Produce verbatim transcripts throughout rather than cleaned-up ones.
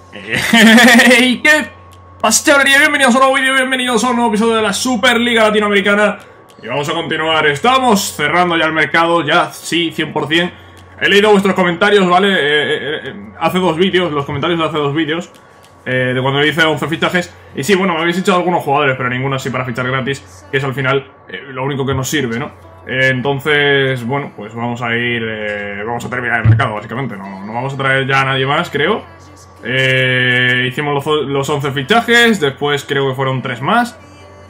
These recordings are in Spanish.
Hey, ¿qué pasa, chavalería? Bienvenidos a un nuevo vídeo, bienvenidos a un nuevo episodio de la Superliga Latinoamericana. Y vamos a continuar, estamos cerrando ya el mercado, ya sí, cien por cien. He leído vuestros comentarios, ¿vale? Eh, eh, hace dos vídeos, los comentarios de hace dos vídeos, eh, de cuando hice once fichajes. Y sí, bueno, me habéis echado algunos jugadores, pero ninguno así para fichar gratis, que es al final eh, lo único que nos sirve, ¿no? Eh, entonces, bueno, pues vamos a ir, eh, vamos a terminar el mercado, básicamente. No, no vamos a traer ya a nadie más, creo. Eh, hicimos los, los once fichajes, después creo que fueron tres más.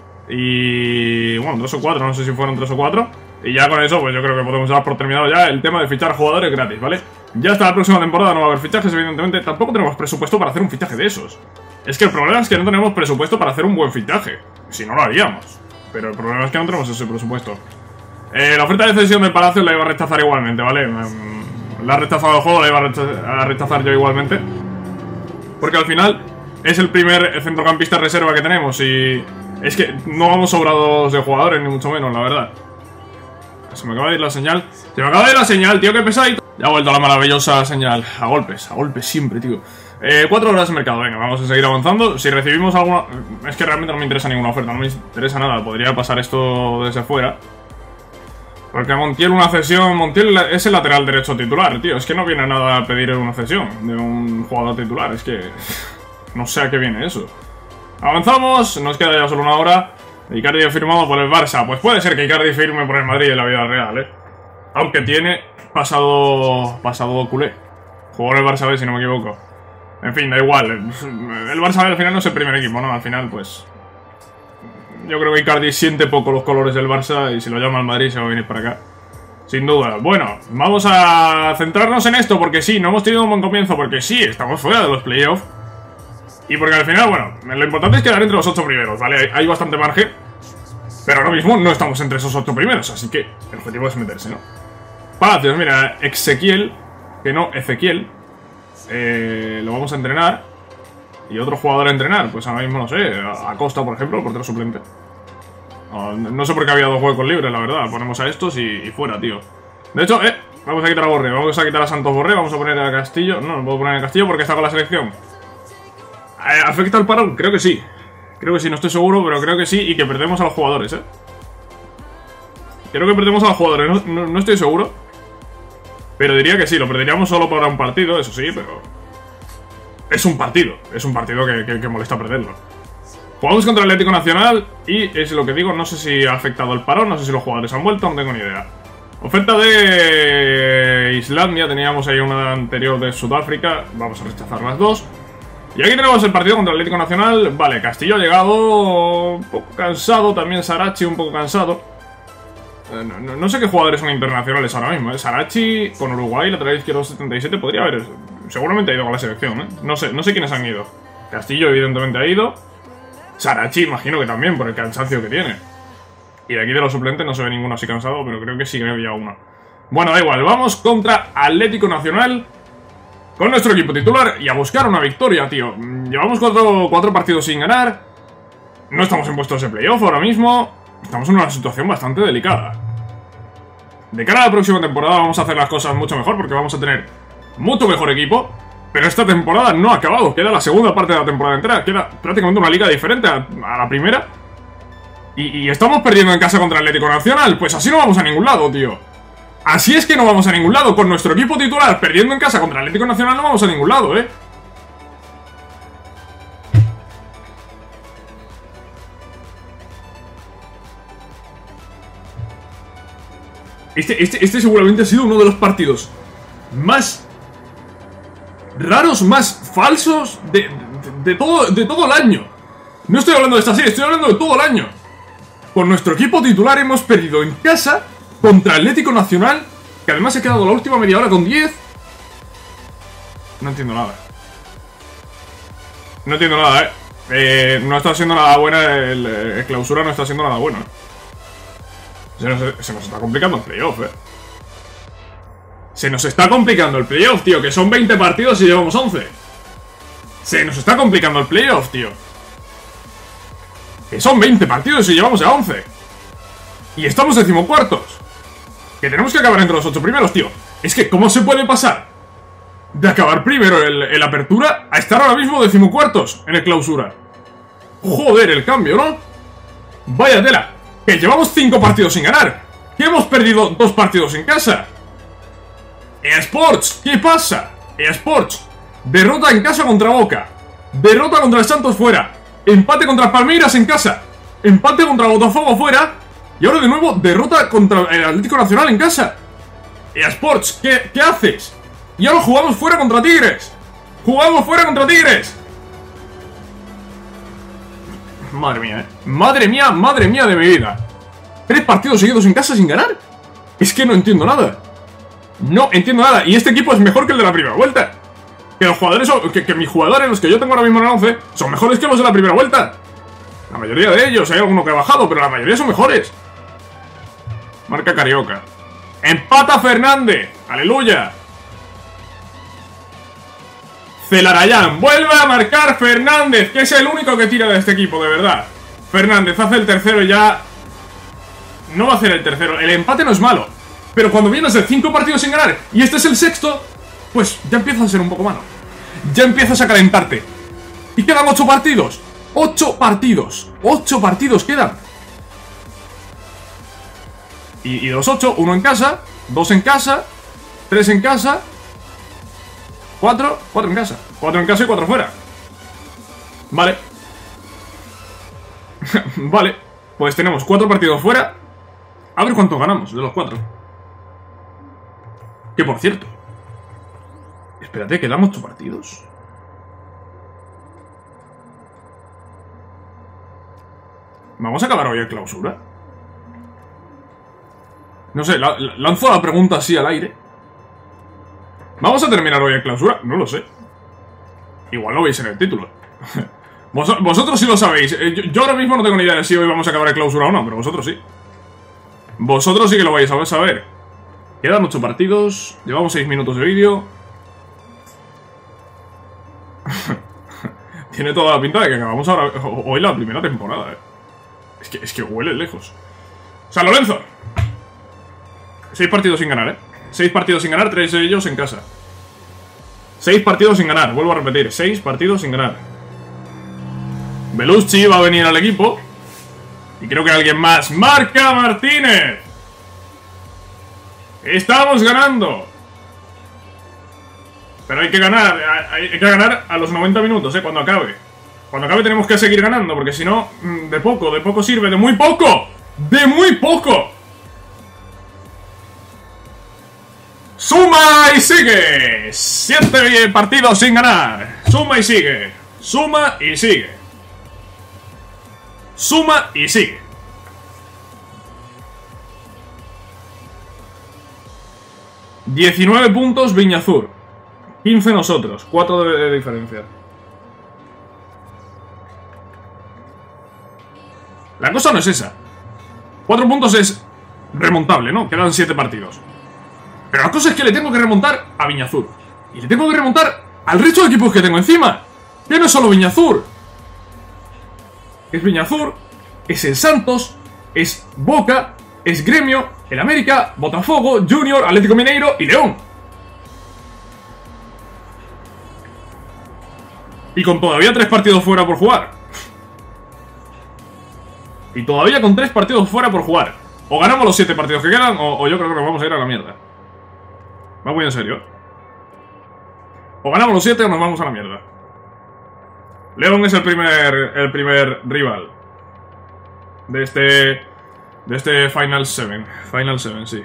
Y bueno, tres o cuatro, no sé si fueron tres o cuatro. Y ya con eso, pues yo creo que podemos dar por terminado ya el tema de fichar jugadores gratis, ¿vale? Ya hasta la próxima temporada no va a haber fichajes, evidentemente. Tampoco tenemos presupuesto para hacer un fichaje de esos. Es que el problema es que no tenemos presupuesto para hacer un buen fichaje. Si no, lo haríamos. Pero el problema es que no tenemos ese presupuesto. eh, La oferta de cesión del Palacio la iba a rechazar igualmente, ¿vale? La ha rechazado el juego, la iba a rechazar, a rechazar yo igualmente, porque al final es el primer centrocampista reserva que tenemos. Y es que no vamos sobrados de jugadores, ni mucho menos, la verdad. Se me acaba de ir la señal. Se me acaba de ir la señal, tío, qué pesadito. Ya ha vuelto la maravillosa señal. A golpes, a golpes siempre, tío. eh, Cuatro horas de mercado, venga, vamos a seguir avanzando. Si recibimos alguna... Es que realmente no me interesa ninguna oferta, no me interesa nada. Podría pasar esto desde fuera, porque Montiel una cesión... Montiel es el lateral derecho titular, tío. Es que no viene nada a pedir una cesión de un jugador titular. Es que... no sé a qué viene eso. Avanzamos, nos queda ya solo una hora. Icardi firmado por el Barça. Pues puede ser que Icardi firme por el Madrid en la vida real, eh. Aunque tiene pasado... pasado culé. Jugó en el Barça B, si no me equivoco. En fin, da igual. El Barça B al final no es el primer equipo, ¿no? Al final, pues... yo creo que Icardi siente poco los colores del Barça y si lo llama al Madrid se va a venir para acá, sin duda. Bueno, vamos a centrarnos en esto porque sí, no hemos tenido un buen comienzo, porque sí, estamos fuera de los playoffs. Y porque al final, bueno, lo importante es quedar entre los ocho primeros, ¿vale? Hay, hay bastante margen, pero ahora mismo no estamos entre esos ocho primeros, así que el objetivo es meterse, ¿no? Palacios, mira, Ezequiel, que no, Ezequiel, eh, lo vamos a entrenar. Y otro jugador a entrenar, pues ahora mismo no sé, Acosta, por ejemplo, el portero suplente. No, no sé por qué había dos huecos libres, la verdad. Ponemos a estos y, y fuera, tío. De hecho, eh, vamos a quitar a Borré, vamos a quitar a Santos Borré, vamos a poner a Castillo. No, no puedo poner a Castillo porque está con la selección. Eh, ¿Afecta el parón? Creo que sí. Creo que sí, no estoy seguro, pero creo que sí. Y que perdemos a los jugadores, eh. Creo que perdemos a los jugadores, no, no, no estoy seguro, pero diría que sí, lo perderíamos solo para un partido, eso sí, pero... es un partido, es un partido que, que, que molesta perderlo. Jugamos contra el Atlético Nacional y es lo que digo, no sé si ha afectado el parón, no sé si los jugadores han vuelto, no tengo ni idea. Oferta de Islandia, teníamos ahí una anterior de Sudáfrica, vamos a rechazar las dos. Y aquí tenemos el partido contra el Atlético Nacional. Vale, Castillo ha llegado un poco cansado, también Sarachi un poco cansado. Eh, no, no, no sé qué jugadores son internacionales ahora mismo, ¿eh? Sarachi con Uruguay, lateral izquierdo setenta y siete, podría haber... seguramente ha ido con la selección, ¿eh? No sé, no sé quiénes han ido. Castillo evidentemente ha ido. Sarachi imagino que también, por el cansancio que tiene. Y de aquí de los suplentes no se ve ninguno así cansado, pero creo que sí que había uno. Bueno, da igual, vamos contra Atlético Nacional con nuestro equipo titular y a buscar una victoria, tío. Llevamos cuatro, cuatro partidos sin ganar. No estamos en puestos de playoff ahora mismo. Estamos en una situación bastante delicada. De cara a la próxima temporada vamos a hacer las cosas mucho mejor porque vamos a tener mucho mejor equipo, pero esta temporada no ha acabado. Queda la segunda parte de la temporada entera. Queda prácticamente una liga diferente a, a la primera. Y, y estamos perdiendo en casa contra el Atlético Nacional. Pues así no vamos a ningún lado, tío. Así es que no vamos a ningún lado. Con nuestro equipo titular perdiendo en casa contra el Atlético Nacional no vamos a ningún lado, eh. Este, este, este seguramente ha sido uno de los partidos más raros, más falsos de, de, de, todo, de todo el año. No estoy hablando de esta serie, estoy hablando de todo el año. Con nuestro equipo titular hemos perdido en casa contra Atlético Nacional, que además se ha quedado la última media hora con diez. No entiendo nada. No entiendo nada, eh. eh no está siendo nada buena, el, el clausura no está siendo nada bueno. Se nos, se nos está complicando el playoff, eh. Se nos está complicando el playoff, tío, que son veinte partidos y llevamos once. Se nos está complicando el playoff, tío. Que son veinte partidos y llevamos a once. Y estamos decimocuartos. Que tenemos que acabar entre los ocho primeros, tío. Es que, ¿cómo se puede pasar de acabar primero el, el Apertura a estar ahora mismo decimocuartos en el Clausura. Joder, el cambio, ¿no? Vaya tela. Que llevamos cinco partidos sin ganar. Que hemos perdido dos partidos en casa. eSports, ¿qué pasa? eSports, derrota en casa contra Boca. Derrota contra el Santos fuera. Empate contra Palmeiras en casa. Empate contra Botafogo fuera. Y ahora de nuevo derrota contra el Atlético Nacional en casa. eSports, ¿qué, ¿qué haces? Y ahora jugamos fuera contra Tigres. Jugamos fuera contra Tigres. Madre mía, eh. Madre mía, madre mía de mi vida. Tres partidos seguidos en casa sin ganar. Es que no entiendo nada. No entiendo nada. Y este equipo es mejor que el de la primera vuelta. Que los jugadores son, que, que mis jugadores, los que yo tengo ahora mismo en el once, son mejores que los de la primera vuelta. La mayoría de ellos, hay alguno que ha bajado, pero la mayoría son mejores. Marca Carioca. Empata Fernández. Aleluya. Celarayán. Vuelve a marcar Fernández, que es el único que tira de este equipo, de verdad. Fernández hace el tercero y ya... No va a hacer el tercero. El empate no es malo. Pero cuando vienes de cinco partidos sin ganar y este es el sexto, pues ya empieza a ser un poco malo. Ya empiezas a calentarte. Y quedan ocho partidos. Ocho partidos. Ocho partidos quedan. Y, y de los ocho, uno en casa, dos en casa, tres en casa, cuatro, cuatro en casa. Cuatro en casa y cuatro fuera. Vale. Vale. Pues tenemos cuatro partidos fuera. A ver cuánto ganamos de los cuatro. Que por cierto, espérate, quedamos ocho partidos. ¿Vamos a acabar hoy el Clausura? No sé, la, la, lanzo la pregunta así al aire. ¿Vamos a terminar hoy el Clausura? No lo sé. Igual lo veis en el título. Vos, Vosotros sí lo sabéis. yo, yo ahora mismo no tengo ni idea de si hoy vamos a acabar el Clausura o no, pero vosotros sí. Vosotros sí que lo vais a saber. Quedan ocho partidos. Llevamos seis minutos de vídeo. Tiene toda la pinta de que acabamos ahora hoy la primera temporada, eh. Es que, es que huele lejos. San Lorenzo. Seis partidos sin ganar, eh. Seis partidos sin ganar, tres de ellos en casa. Seis partidos sin ganar, vuelvo a repetir. Seis partidos sin ganar. Belucci va a venir al equipo. Y creo que alguien más. ¡Marca Martínez! ¡Estamos ganando! Pero hay que ganar. Hay que ganar a los noventa minutos, ¿eh? Cuando acabe. Cuando acabe tenemos que seguir ganando. Porque si no, de poco, de poco sirve. ¡De muy poco! ¡De muy poco! ¡Suma y sigue! Siete partidos sin ganar. Suma y sigue. Suma y sigue. Suma y sigue. diecinueve puntos Viñazur. quince nosotros. cuatro de, de diferencia. La cosa no es esa. cuatro puntos es remontable, ¿no? Quedan siete partidos. Pero la cosa es que le tengo que remontar a Viñazur. Y le tengo que remontar al resto de equipos que tengo encima. Que no es solo Viñazur. Es Viñazur, es el Santos, es Boca, es Gremio, el América, Botafogo, Junior, Atlético Mineiro y León. Y con todavía tres partidos fuera por jugar. Y todavía con tres partidos fuera por jugar. O ganamos los siete partidos que quedan, o, o yo creo que nos vamos a ir a la mierda. Va muy en serio. O ganamos los siete o nos vamos a la mierda. León es el primer, el primer rival de este, de este Final siete. Final siete, sí.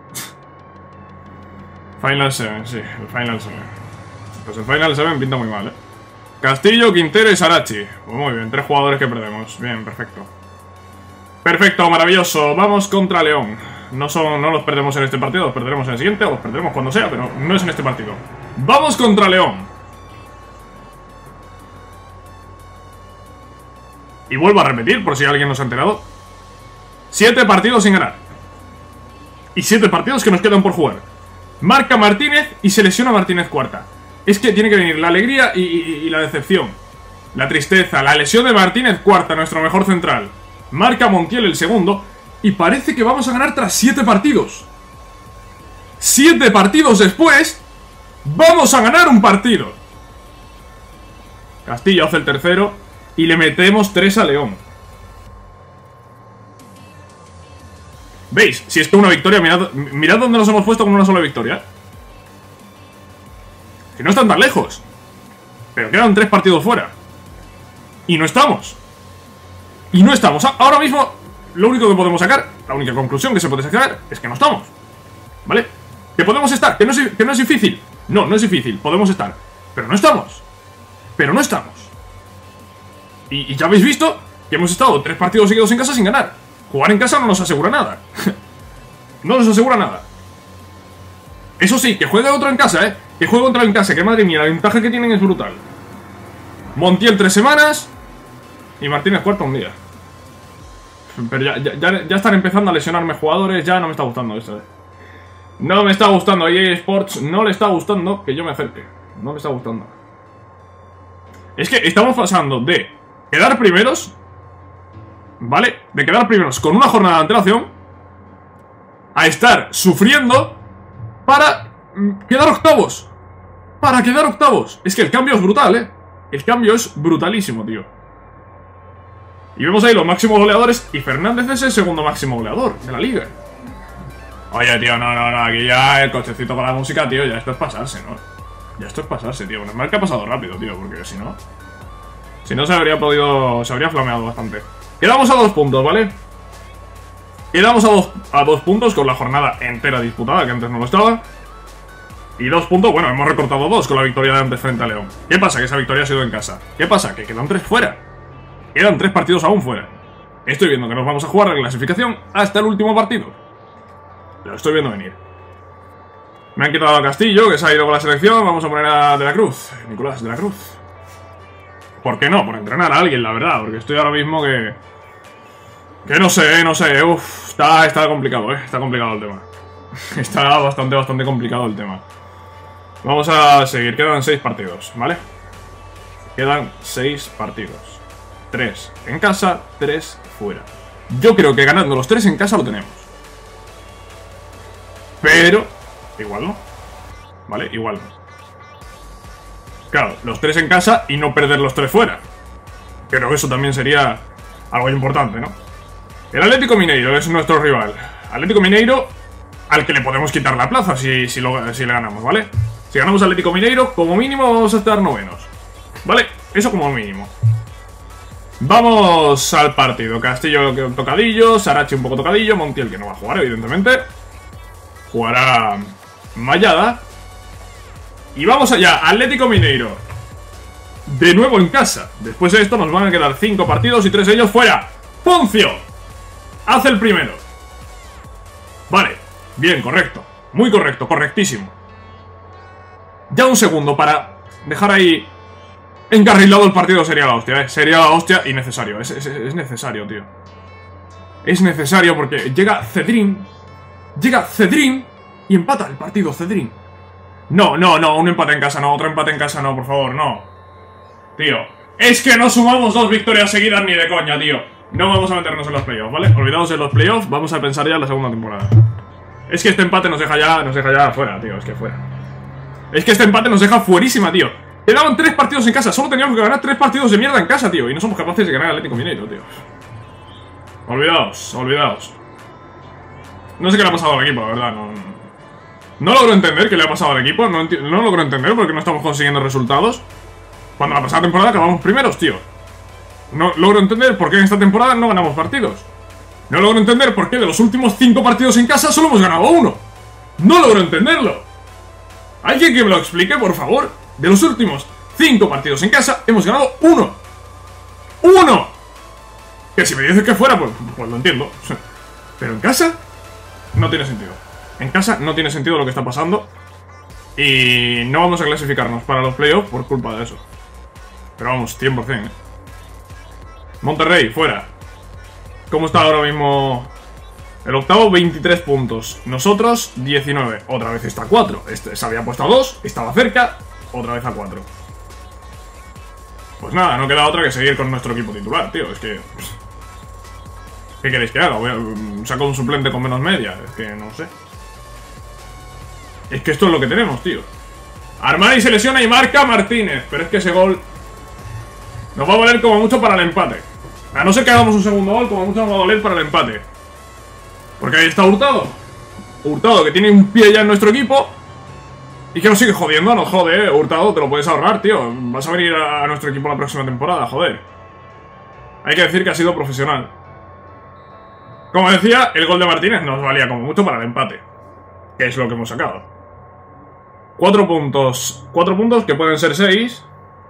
Final siete, sí. El Final siete. Pues el Final siete pinta muy mal, ¿eh? Castillo, Quintero y Sarachi. Pues muy bien, tres jugadores que perdemos. Bien, perfecto. Perfecto, maravilloso. Vamos contra León. No, son, no los perdemos en este partido, los perderemos en el siguiente o los perderemos cuando sea, pero no es en este partido. Vamos contra León. Y vuelvo a repetir, por si alguien no se ha enterado. Siete partidos sin ganar. Y siete partidos que nos quedan por jugar. Marca Martínez y se lesiona Martínez cuarta. Es que tiene que venir la alegría y, y, y la decepción. La tristeza, la lesión de Martínez cuarta, nuestro mejor central. Marca Montiel el segundo. Y parece que vamos a ganar tras siete partidos. Siete partidos después, ¡Vamos a ganar un partido! Castillo hace el tercero y le metemos tres a León. ¿Veis? Si es que una victoria, mirad, mirad dónde nos hemos puesto con una sola victoria. Que no están tan lejos. Pero quedan tres partidos fuera. Y no estamos. Y no estamos. Ahora mismo, lo único que podemos sacar, la única conclusión que se puede sacar, es que no estamos. ¿Vale? Que podemos estar, que no es, que no es difícil. No, no es difícil, podemos estar. Pero no estamos. Pero no estamos. Y, y ya habéis visto que hemos estado tres partidos seguidos en casa sin ganar. Jugar en casa no nos asegura nada. No nos asegura nada. Eso sí, que juegue otro en casa, ¿eh? Que juegue otro en casa, que madre mía, la ventaja que tienen es brutal. Montiel tres semanas y Martínez cuarto un día. Pero ya, ya, ya, ya están empezando a lesionarme jugadores. Ya no me está gustando esto, ¿eh? No me está gustando. A E A Sports no le está gustando que yo me acerque. No me está gustando. Es que estamos pasando de quedar primeros, ¿vale? De quedar primeros con una jornada de antelación a estar sufriendo para quedar octavos. Para quedar octavos. Es que el cambio es brutal, ¿eh? El cambio es brutalísimo, tío. Y vemos ahí los máximos goleadores. Y Fernández es el segundo máximo goleador de la liga. Oye, tío, no, no, no. Aquí ya el cochecito con la música, tío. Ya esto es pasarse, ¿no? Ya esto es pasarse, tío. Bueno, es mal que ha pasado rápido, tío. Porque si no... Si no se habría podido... Se habría flameado bastante. Quedamos a dos puntos, ¿vale? Quedamos a dos, a dos puntos con la jornada entera disputada, que antes no lo estaba. Y dos puntos, bueno, hemos recortado dos con la victoria de antes frente a León. ¿Qué pasa? Que esa victoria ha sido en casa. ¿Qué pasa? Que quedan tres fuera. Quedan tres partidos aún fuera. Estoy viendo que nos vamos a jugar la clasificación hasta el último partido. Lo estoy viendo venir. Me han quitado a Castillo, que se ha ido con la selección. Vamos a poner a De la Cruz. Nicolás De la Cruz. ¿Por qué no? Por entrenar a alguien, la verdad. Porque estoy ahora mismo que... Que no sé, no sé. Uf, está, está complicado, eh. Está complicado el tema. Está bastante, bastante complicado el tema. Vamos a seguir. Quedan seis partidos, ¿vale? Quedan seis partidos. Tres en casa, tres fuera. Yo creo que ganando los tres en casa lo tenemos. Pero... igual no. ¿Vale? Igual no. Claro, los tres en casa y no perder los tres fuera. Creo que eso también sería algo importante, ¿no? El Atlético Mineiro es nuestro rival. Atlético Mineiro al que le podemos quitar la plaza si, si, lo, si le ganamos, ¿vale? Si ganamos al Atlético Mineiro, como mínimo vamos a estar novenos. ¿Vale? Eso como mínimo. Vamos al partido. Castillo tocadillo, Sarachi un poco tocadillo, Montiel que no va a jugar, evidentemente. Jugará Mayada. Y vamos allá, Atlético Mineiro. De nuevo en casa. Después de esto nos van a quedar cinco partidos y tres de ellos fuera. ¡Poncio! Hace el primero. Vale, bien, correcto. Muy correcto, correctísimo. Ya un segundo para dejar ahí encarrilado el partido sería la hostia, ¿eh? Sería la hostia y necesario. Es, es, es necesario, tío. Es necesario porque llega Cedrín. Llega Cedrín y empata el partido Cedrín. No, no, no, un empate en casa no, otro empate en casa no, por favor, no. Tío, es que no sumamos dos victorias seguidas ni de coña, tío. No vamos a meternos en los playoffs, ¿vale? Olvidaos de los playoffs, vamos a pensar ya en la segunda temporada. Es que este empate nos deja ya, nos deja ya fuera, tío, es que fuera. Es que este empate nos deja fuerísima, tío. Quedaban tres partidos en casa, solo teníamos que ganar tres partidos de mierda en casa, tío. Y no somos capaces de ganar al Atlético Mineiro, tío. Olvidaos, olvidaos. No sé qué le ha pasado al equipo, la verdad, no... No logro entender qué le ha pasado al equipo, no, no logro entender por qué no estamos consiguiendo resultados. Cuando la pasada temporada acabamos primeros, tío. No logro entender por qué en esta temporada no ganamos partidos. No logro entender por qué de los últimos cinco partidos en casa solo hemos ganado uno. No logro entenderlo. ¿Alguien que me lo explique, por favor? De los últimos cinco partidos en casa hemos ganado uno. ¡Uno! Que si me dices que fuera, pues, pues lo entiendo. Pero en casa no tiene sentido. En casa no tiene sentido lo que está pasando. Y no vamos a clasificarnos para los playoffs por culpa de eso. Pero vamos, cien por cien, ¿eh? Monterrey, fuera. ¿Cómo está ahora mismo? El octavo, veintitrés puntos. Nosotros, diecinueve. Otra vez está a cuatro. Este se había puesto a dos, estaba cerca. Otra vez a cuatro. Pues nada, no queda otra que seguir con nuestro equipo titular, tío. Es que... ¿qué queréis que haga? Voy a... saco un suplente con menos media. Es que no sé. Es que esto es lo que tenemos, tío. Armani se lesiona y marca Martínez. Pero es que ese gol nos va a valer como mucho para el empate. A no ser que hagamos un segundo gol, como mucho nos va a valer para el empate. Porque ahí está Hurtado. Hurtado, que tiene un pie ya en nuestro equipo y que nos sigue jodiendo. No jode, eh. Hurtado, te lo puedes ahorrar, tío. Vas a venir a nuestro equipo la próxima temporada, joder. Hay que decir que ha sido profesional. Como decía, el gol de Martínez nos valía como mucho para el empate, que es lo que hemos sacado. Cuatro puntos. Cuatro puntos que pueden ser seis.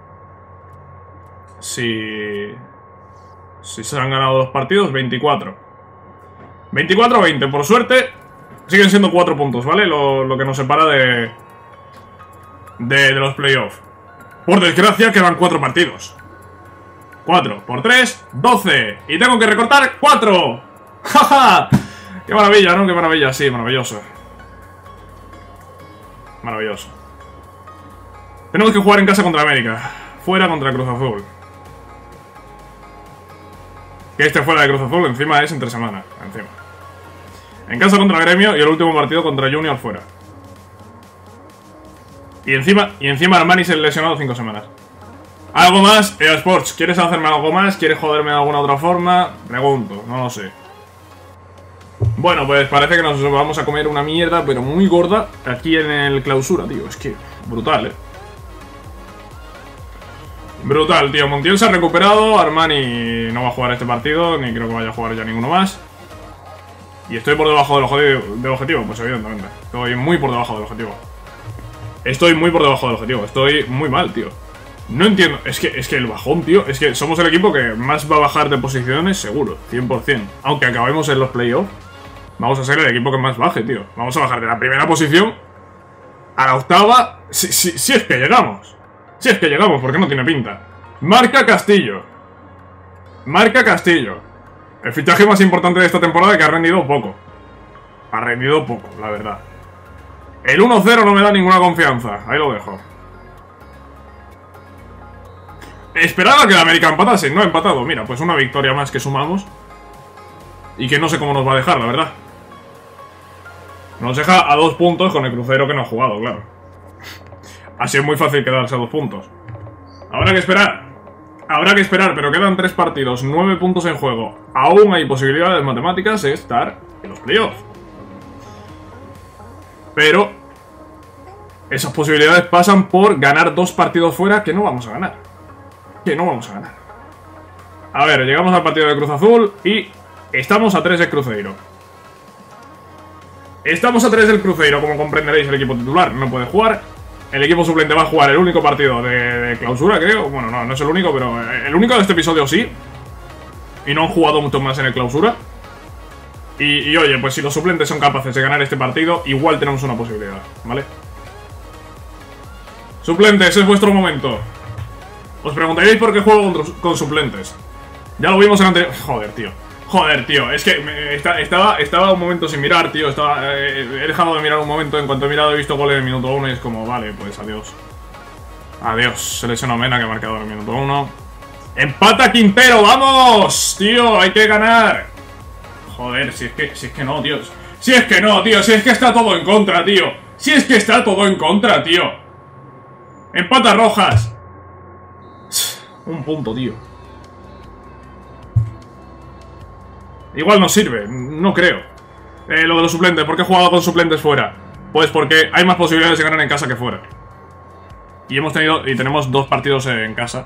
Si... Si se han ganado los partidos, veinticuatro. veinticuatro a veinte, por suerte. Siguen siendo cuatro puntos, ¿vale? Lo, lo que nos separa de, de... De los playoffs. Por desgracia quedan cuatro partidos. cuatro por tres, doce. Y tengo que recortar cuatro. ¡Jaja! ¡Qué maravilla!, ¿no? ¡Qué maravilla! Sí, maravilloso. Maravilloso. Tenemos que jugar en casa contra América. Fuera contra Cruz Azul. Que este fuera de Cruz Azul encima es entre semana. Encima. En casa contra Gremio y el último partido contra Junior fuera. Y encima, y encima Armani se ha lesionado cinco semanas. ¿Algo más? E A Sports, ¿quieres hacerme algo más? ¿Quieres joderme de alguna otra forma? Pregunto, no lo sé. Bueno, pues parece que nos vamos a comer una mierda, pero muy gorda, aquí en el clausura, tío. Es que brutal, eh. Brutal, tío. Montiel se ha recuperado. Armani no va a jugar este partido, ni creo que vaya a jugar ya ninguno más. Y estoy por debajo del objetivo, del objetivo, pues evidentemente. Estoy muy por debajo del objetivo. Estoy muy por debajo del objetivo. Estoy muy mal, tío. No entiendo. Es que, es que el bajón, tío. Es que somos el equipo que más va a bajar de posiciones, seguro. cien por cien. Aunque acabemos en los playoffs, vamos a ser el equipo que más baje, tío. Vamos a bajar de la primera posición a la octava. Si, si, si es que llegamos. Si es que llegamos, porque no tiene pinta. Marca Castillo. Marca Castillo. El fichaje más importante de esta temporada, que ha rendido poco. Ha rendido poco, la verdad. El uno cero no me da ninguna confianza. Ahí lo dejo. Esperaba que el América empatase. No ha empatado. Mira, pues una victoria más que sumamos. Y que no sé cómo nos va a dejar, la verdad. Nos deja a dos puntos con el crucero que no ha jugado, claro. Ha sido muy fácil quedarse a dos puntos. Habrá que esperar. Habrá que esperar, pero quedan tres partidos, nueve puntos en juego. Aún hay posibilidades matemáticas de estar en los playoffs. Pero esas posibilidades pasan por ganar dos partidos fuera que no vamos a ganar. Que no vamos a ganar. A ver, llegamos al partido de Cruz Azul y estamos a tres del Cruzeiro. Estamos a tres del Cruzeiro, como comprenderéis, el equipo titular no puede jugar. El equipo suplente va a jugar el único partido de, de clausura, creo. Bueno, no, no es el único, pero el único de este episodio sí. Y no han jugado mucho más en el clausura. Y, y oye, pues si los suplentes son capaces de ganar este partido, igual tenemos una posibilidad, ¿vale? Suplentes, es vuestro momento. Os preguntaréis por qué juego con, con suplentes. Ya lo vimos en anterior... Joder, tío. Joder, tío. Es que me, esta, estaba, estaba un momento sin mirar, tío. Estaba, eh, he dejado de mirar un momento. En cuanto he mirado he visto gol en el minuto uno y es como, vale, pues adiós. Adiós. Selecciono Mena, que ha marcado en el minuto uno. ¡Empata Quintero! ¡Vamos! Tío, hay que ganar. Joder, si es que, si es que no, tío. Si es que no, tío. Si es que está todo en contra, tío. Si es que está todo en contra, tío. Empata Rojas. Un punto, tío. Igual no sirve, no creo. eh, Lo de los suplentes, ¿por qué he jugado con suplentes fuera? Pues porque hay más posibilidades de ganar en casa que fuera. Y hemos tenido, y tenemos dos partidos en casa.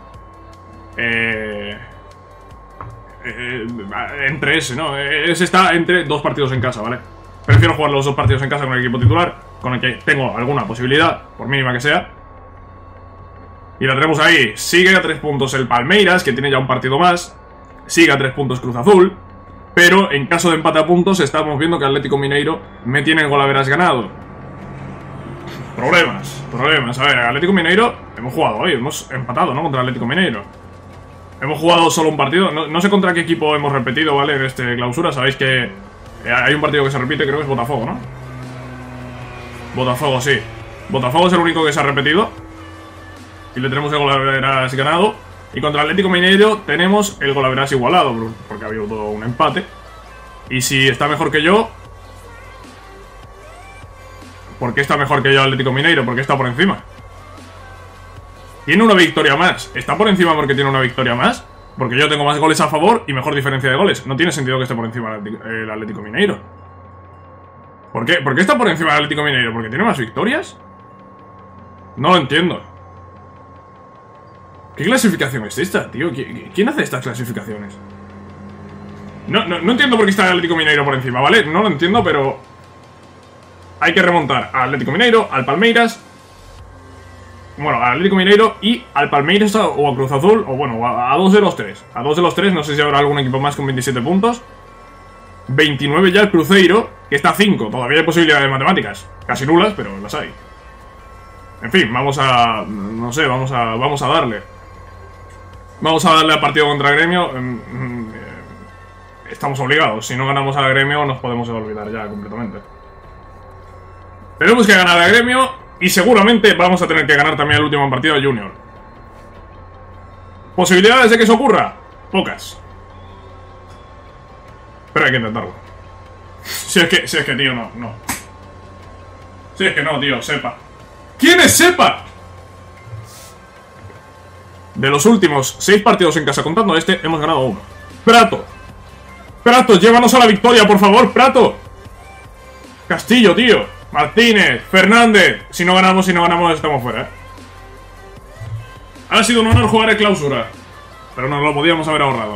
Eh... Eh, entre ese, ¿no? Ese está entre dos partidos en casa, ¿vale? Prefiero jugar los dos partidos en casa con el equipo titular, con el que tengo alguna posibilidad, por mínima que sea. Y la tenemos ahí. Sigue a tres puntos el Palmeiras, que tiene ya un partido más. Sigue a tres puntos Cruz Azul. Pero en caso de empate a puntos, estamos viendo que Atlético Mineiro me tiene el golaveras ganado. Problemas, problemas. A ver, Atlético Mineiro hemos jugado hoy, hemos empatado, ¿no? Contra Atlético Mineiro. Hemos jugado solo un partido. No, no sé contra qué equipo hemos repetido, ¿vale? En este clausura. Sabéis que hay un partido que se repite, creo que es Botafogo, ¿no? Botafogo, sí. Botafogo es el único que se ha repetido. Y le tenemos el golaveras ganado. Y contra Atlético Mineiro tenemos el golaveras igualado, porque ha habido todo un empate. Y si está mejor que yo, ¿Por qué está mejor que yo Atlético Mineiro? ¿Por qué está por encima? Tiene una victoria más. ¿Está por encima porque tiene una victoria más? Porque yo tengo más goles a favor y mejor diferencia de goles. No tiene sentido que esté por encima el Atlético Mineiro. ¿Por qué? ¿Por qué está por encima del Atlético Mineiro? ¿Porque tiene más victorias? No lo entiendo. ¿Qué clasificación es esta, tío? ¿Quién hace estas clasificaciones? No, no, no entiendo por qué está el Atlético Mineiro por encima, ¿vale? No lo entiendo, pero... hay que remontar al Atlético Mineiro, al Palmeiras... Bueno, al Atlético Mineiro y al Palmeiras o a Cruz Azul, o bueno, a, a dos de los tres. A dos de los tres, no sé si habrá algún equipo más con veintisiete puntos. veintinueve ya el Cruzeiro, que está a cinco. Todavía hay posibilidades matemáticas. Casi nulas, pero las hay. En fin, vamos a... no sé, vamos a, vamos a darle. Vamos a darle al partido contra Gremio. Estamos obligados. Si no ganamos al Gremio nos podemos olvidar ya completamente. Tenemos que ganar al Gremio y seguramente vamos a tener que ganar también el último partido de Junior. ¿Posibilidades de que eso ocurra? Pocas. Pero hay que intentarlo. Si es que, si es que tío, no, no. Si es que no, tío, Sepa. ¿Quién es Sepa? De los últimos seis partidos en casa, contando este, hemos ganado uno. Prato. Prato, llévanos a la victoria, por favor, Prato. Castillo, tío. Martínez, Fernández. Si no ganamos, si no ganamos, estamos fuera, ¿eh? Ha sido un honor jugar en clausura, pero nos lo podíamos haber ahorrado.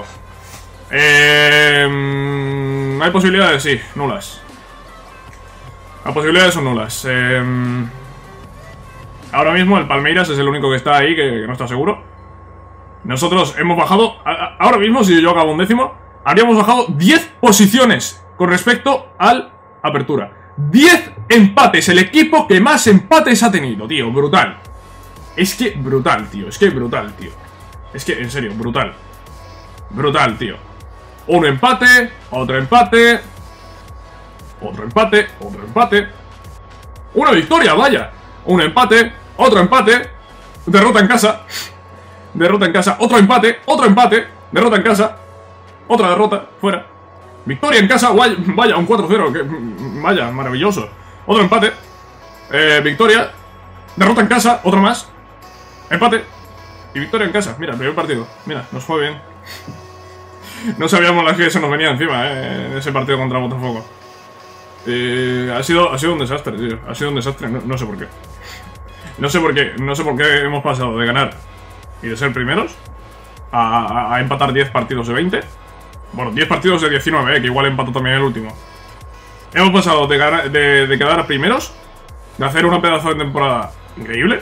Eh, ¿Hay posibilidades? Sí, nulas. Las posibilidades son nulas. Eh, ahora mismo el Palmeiras es el único que está ahí, que, que no está seguro. Nosotros hemos bajado... A, a, ahora mismo, si yo acabo un décimo, habríamos bajado diez posiciones con respecto al Apertura. diez empates, el equipo que más empates ha tenido, tío, brutal. Es que brutal, tío, es que brutal, tío. Es que, en serio, brutal. Brutal, tío. Un empate, otro empate, otro empate, otro empate. Una victoria, vaya. Un empate, otro empate. Derrota en casa. Derrota en casa, otro empate, otro empate. Derrota en casa. Otra derrota, fuera. Victoria en casa, vaya, vaya un cuatro cero. Vaya, maravilloso. Otro empate. Eh, victoria. Derrota en casa, otro más. Empate. Y victoria en casa. Mira, primer partido. Mira, nos fue bien. No sabíamos las que se nos venía encima, eh, en ese partido contra Botafogo. Eh, ha sido, ha sido un desastre, tío. Ha sido un desastre, no, no sé por qué. No sé por qué, no sé por qué hemos pasado de ganar y de ser primeros a, a, a empatar diez partidos de veinte. Bueno, diez partidos de diecinueve, eh, que igual empató también el último. Hemos pasado de, ganar, de, de quedar primeros, de hacer una pedazo de temporada increíble,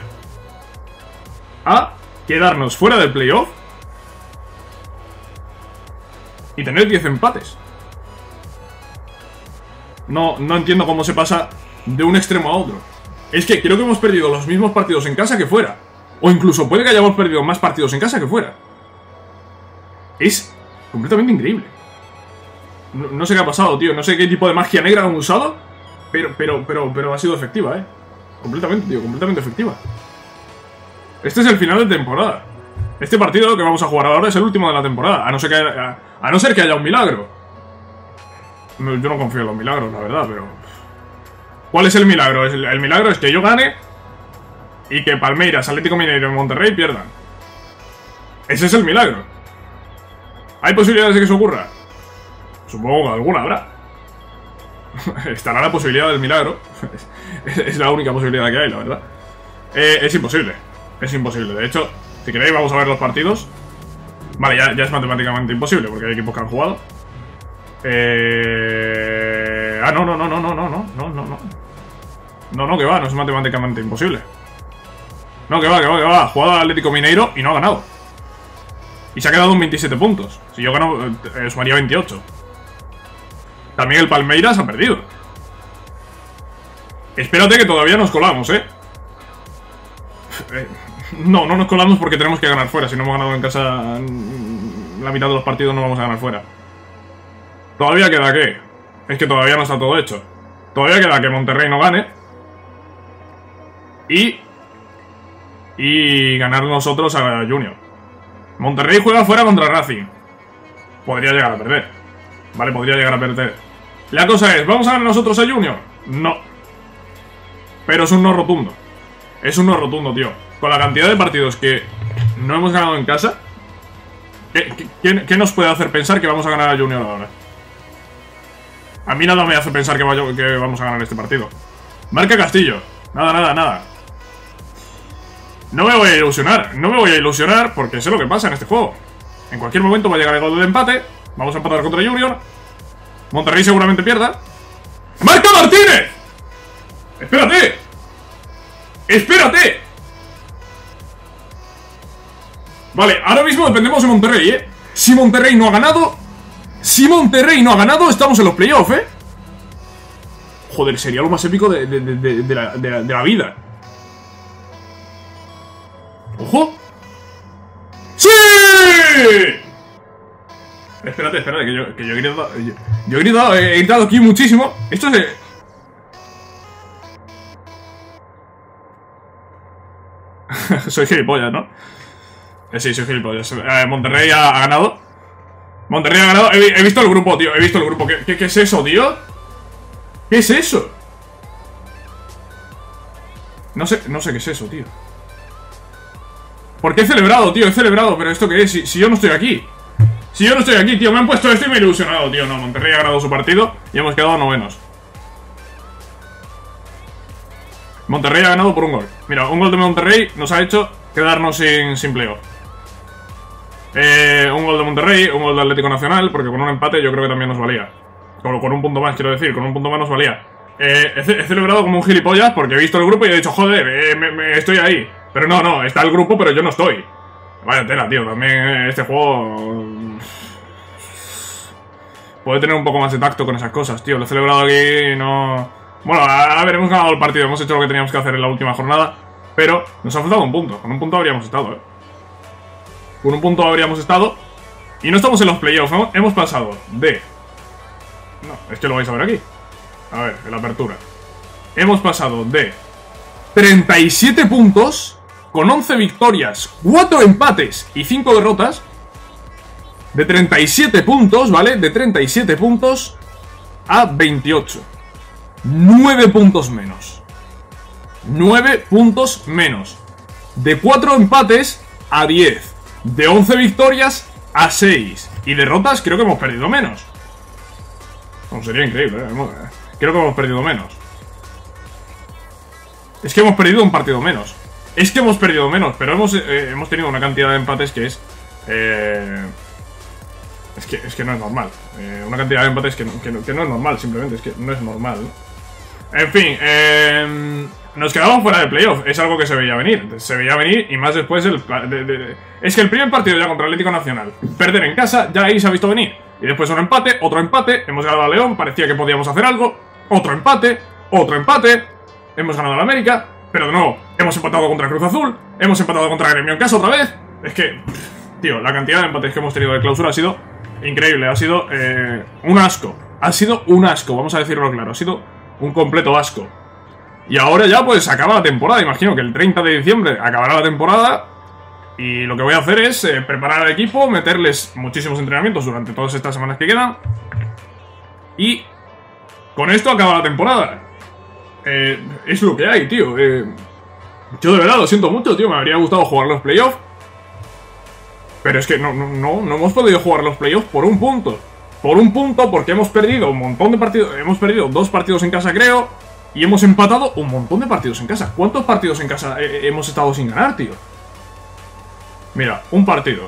a quedarnos fuera del playoff y tener diez empates. No, no entiendo cómo se pasa de un extremo a otro. Es que creo que hemos perdido los mismos partidos en casa que fuera. O incluso puede que hayamos perdido más partidos en casa que fuera. Es completamente increíble. No, no sé qué ha pasado, tío. No sé qué tipo de magia negra han usado, Pero, pero, pero, pero ha sido efectiva, eh. Completamente, tío, completamente efectiva. Este es el final de temporada. Este partido que vamos a jugar ahora es el último de la temporada. A no ser que haya, a, a no ser que haya un milagro. No, yo no confío en los milagros, la verdad, pero... ¿Cuál es el milagro? El, el milagro es que yo gane y que Palmeiras, Atlético Mineiro y Monterrey pierdan. Ese es el milagro. ¿Hay posibilidades de que eso ocurra? Supongo que alguna habrá. Estará la posibilidad del milagro. Es la única posibilidad que hay, la verdad. eh, Es imposible. Es imposible. De hecho, si queréis vamos a ver los partidos. Vale, ya, ya es matemáticamente imposible porque hay equipos que han jugado. Eh... Ah, no, no, no, no, no, no, no, no, no, no. No, no, que va, no es matemáticamente imposible. No, que va, que va, que va. Ha jugado al Atlético Mineiro y no ha ganado. Y se ha quedado en veintisiete puntos. Si yo gano, eh, sumaría veintiocho. También el Palmeiras ha perdido. Espérate que todavía nos colamos, ¿eh? eh no, no nos colamos porque tenemos que ganar fuera. Si no hemos ganado en casa la mitad de los partidos no vamos a ganar fuera. ¿Todavía queda qué? Es que todavía no está todo hecho. Todavía queda que Monterrey no gane. Y... Y ganar nosotros a Junior. Monterrey juega fuera contra Racing. Podría llegar a perder. Vale, podría llegar a perder. La cosa es, ¿vamos a ganar nosotros a Junior? No. pero es un no rotundo. Es un no rotundo, tío. Con la cantidad de partidos que no hemos ganado en casa, ¿qué, qué, qué nos puede hacer pensar que vamos a ganar a Junior ahora? A mí nada me hace pensar que, vaya, que vamos a ganar este partido. Marca Castillo. Nada, nada, nada. No me voy a ilusionar. No me voy a ilusionar porque sé lo que pasa en este juego. En cualquier momento va a llegar el gol de empate. Vamos a empatar contra Junior. Monterrey seguramente pierda. ¡Marca Martínez! ¡Espérate! ¡Espérate! Vale, ahora mismo dependemos de Monterrey, ¿eh? Si Monterrey no ha ganado... Si Monterrey no ha ganado, estamos en los playoffs, ¿eh? Joder, sería lo más épico de, de, de, de, la, de, la, de la vida. ¡Ojo! ¡Sí! Espérate, espérate, que yo, que yo he gritado... Yo, yo he gritado, he gritado aquí muchísimo. Esto es... De... Soy gilipollas, ¿no? Eh, sí, soy gilipollas. Eh, Monterrey ha, ha ganado. Monterrey ha ganado. He, he visto el grupo, tío. He visto el grupo. ¿Qué, qué, qué es eso, tío? ¿Qué es eso? No sé, no sé qué es eso, tío. ¿Por qué he celebrado, tío? He celebrado, pero ¿esto qué es? Si, si yo no estoy aquí. Si yo no estoy aquí, tío. Me han puesto esto y me he ilusionado, tío. No, Monterrey ha ganado su partido y hemos quedado novenos. Monterrey ha ganado por un gol. Mira, un gol de Monterrey nos ha hecho quedarnos sin, sin playoff. Eh, un gol de Monterrey, un gol de Atlético Nacional, porque con un empate yo creo que también nos valía. Con, con un punto más, quiero decir, con un punto más nos valía. Eh, he, he celebrado como un gilipollas porque he visto el grupo y he dicho, joder, eh, me, me, estoy ahí. Pero no, no, está el grupo, pero yo no estoy. Vaya tela, tío, también este juego... Puede tener un poco más de tacto con esas cosas, tío. Lo he celebrado aquí y no... Bueno, a, a ver, hemos ganado el partido, hemos hecho lo que teníamos que hacer en la última jornada, pero nos ha faltado un punto. Con un punto habríamos estado, ¿eh? Con un punto habríamos estado. Y no estamos en los playoffs, ¿no? Hemos pasado de... No, es que lo vais a ver aquí. A ver, en la apertura. Hemos pasado de treinta y siete puntos, con once victorias, cuatro empates y cinco derrotas. De treinta y siete puntos, ¿vale? De treinta y siete puntos a veintiocho. nueve puntos menos. nueve puntos menos. De cuatro empates a diez. De once victorias a seis. Y derrotas creo que hemos perdido menos. No, sería increíble, ¿eh? Creo que hemos perdido menos. Es que hemos perdido un partido menos. Es que hemos perdido menos. Pero hemos, eh, hemos tenido una cantidad de empates que es... Eh, es, que, es que no es normal. Eh, una cantidad de empates que no, que, no, que no es normal, simplemente. Es que no es normal, ¿no? En fin, eh, nos quedamos fuera de playoff. Es algo que se veía venir. Se veía venir y más después del... De, de, de, es que el primer partido ya contra Atlético Nacional, perder en casa, ya ahí se ha visto venir. Y después un empate, otro empate. Hemos ganado a León, parecía que podíamos hacer algo. Otro empate, otro empate. Hemos ganado a la América, pero de nuevo, hemos empatado contra Cruz Azul. Hemos empatado contra Gremio en casa otra vez. Es que, tío, la cantidad de empates que hemos tenido de clausura ha sido increíble. Ha sido eh, un asco. Ha sido un asco, vamos a decirlo claro. Ha sido un completo asco. Y ahora ya pues acaba la temporada. Imagino que el treinta de diciembre acabará la temporada. Y lo que voy a hacer es eh, preparar al equipo, meterles muchísimos entrenamientos durante todas estas semanas que quedan. Y con esto acaba la temporada. Eh, es lo que hay, tío. Eh, yo de verdad lo siento mucho, tío. Me habría gustado jugar los playoffs. Pero es que no, no, no, no hemos podido jugar los playoffs por un punto. Por un punto porque hemos perdido un montón de partidos. Hemos perdido dos partidos en casa, creo. Y hemos empatado un montón de partidos en casa. ¿Cuántos partidos en casa eh, hemos estado sin ganar, tío? Mira, un partido.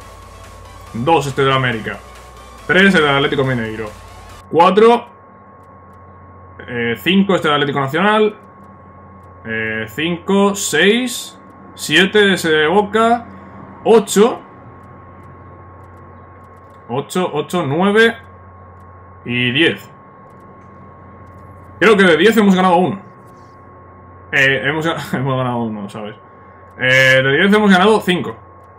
Dos este de América. Tres el del Atlético Mineiro. Cuatro. Eh, cinco este del Atlético Nacional. Eh, cinco, seis. Siete ese de Boca. Ocho. Ocho, ocho, nueve. Y diez. Creo que de diez hemos ganado uno. Eh, hemos, hemos ganado uno, ¿sabes? Eh, de diez hemos ganado cinco.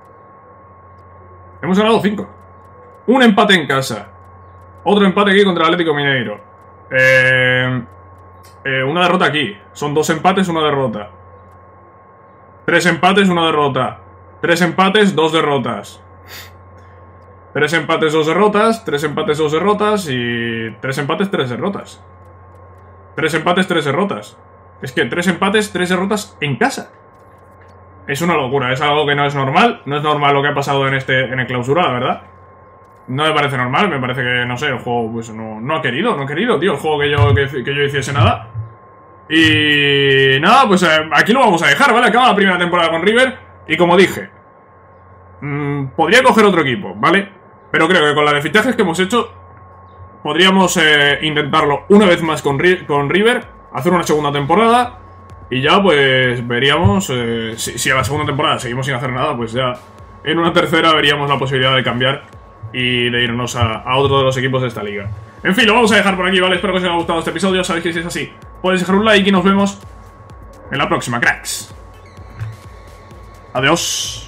Hemos ganado cinco. Un empate en casa. Otro empate aquí contra el Atlético Mineiro. Eh, eh, una derrota aquí. Son dos empates, una derrota. Tres empates, una derrota. Tres empates, dos derrotas. Tres empates, dos derrotas. Tres empates, dos derrotas. Y tres empates, tres derrotas. Tres empates, tres derrotas. Es que tres empates, tres derrotas en casa. Es una locura, es algo que no es normal. No es normal lo que ha pasado en este en el clausura, la verdad. No me parece normal, me parece que, no sé, el juego pues no, no ha querido, no ha querido, tío, el juego que yo, que, que yo hiciese nada. Y nada, pues eh, aquí lo vamos a dejar, ¿vale? Acaba la primera temporada con River. Y como dije, mmm, podría coger otro equipo, ¿vale? Pero creo que con la de fichajes que hemos hecho podríamos eh, intentarlo una vez más con, con River, hacer una segunda temporada. Y ya pues veríamos, eh, si, si a la segunda temporada seguimos sin hacer nada, pues ya en una tercera veríamos la posibilidad de cambiar y de irnos a, a otro de los equipos de esta liga. En fin, lo vamos a dejar por aquí, ¿vale? Espero que os haya gustado este episodio. Sabéis que si es así, podéis dejar un like y nos vemos en la próxima, cracks. Adiós.